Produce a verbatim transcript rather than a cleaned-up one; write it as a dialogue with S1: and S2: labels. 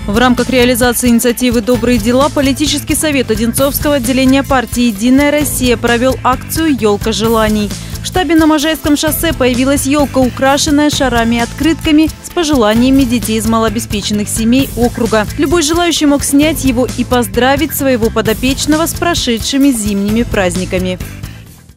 S1: В рамках реализации инициативы «Добрые дела» политический совет Одинцовского отделения партии «Единая Россия» провел акцию «Елка желаний». В штабе на Можайском шоссе появилась елка, украшенная шарами и открытками с пожеланиями детей из малообеспеченных семей округа. Любой желающий мог снять его и поздравить своего подопечного с прошедшими зимними праздниками.